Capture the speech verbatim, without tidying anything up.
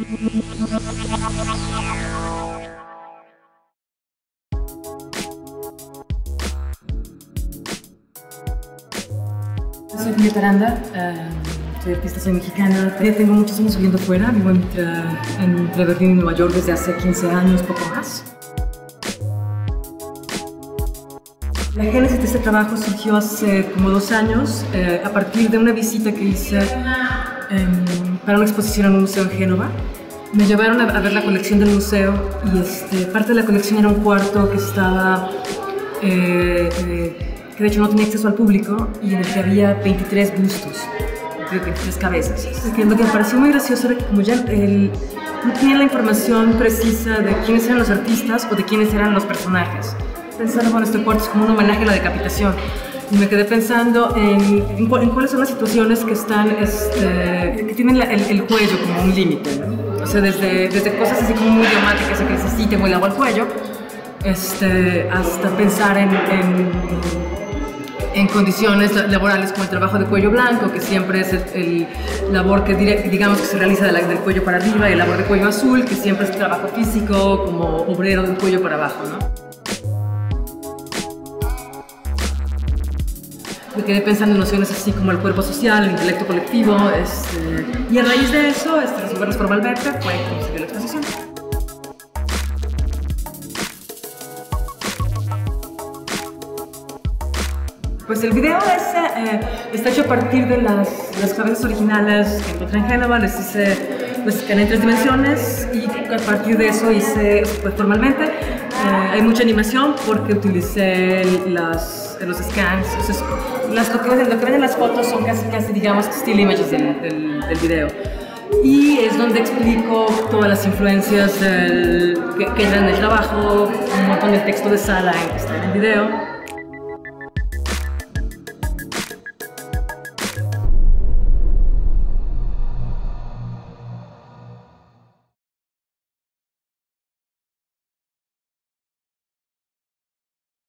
Soy Julieta Aranda, uh, soy artista, soy mexicana. Tengo muchos años viviendo fuera, vivo entre, entre Berlín y Nueva York desde hace quince años, poco más. La génesis de este trabajo surgió hace como dos años, eh, a partir de una visita que hice eh, para una exposición en un museo en Génova. Me llevaron a, a ver la colección del museo y este, parte de la colección era un cuarto que estaba... Eh, eh, que de hecho no tenía acceso al público y en el que había veintitrés bustos, veintitrés cabezas. Que lo que me pareció muy gracioso era que como ya el, no tenían la información precisa de quiénes eran los artistas o de quiénes eran los personajes. Pensando, bueno, este cuarto es como un homenaje a la decapitación. Y me quedé pensando en, en, cu en cuáles son las situaciones que están, este, que tienen la, el, el cuello como un límite, ¿no? O sea, desde, desde cosas así como muy dramáticas, que necesiten muy agua al cuello, este, hasta pensar en, en en condiciones laborales como el trabajo de cuello blanco, que siempre es el, el labor que digamos que se realiza de la, del cuello para arriba, y el labor de cuello azul, que siempre es trabajo físico como obrero del cuello para abajo, ¿no? Me quedé pensando en nociones así como el cuerpo social, el intelecto colectivo, este, y a raíz de eso, este, resolverlos por Malbec fue como se dio la exposición. Pues el video ese eh, está hecho a partir de las, las cabezas originales que encontré en Génova. Les hice, les escaneé en tres dimensiones y a partir de eso hice, pues formalmente, eh, hay mucha animación porque utilicé las, los scans. Entonces, las, lo, que, lo que ven en las fotos son casi, casi digamos, still images del, del, del video. Y es donde explico todas las influencias del, que, que entran en el trabajo, un montón de texto de sala que está en el video.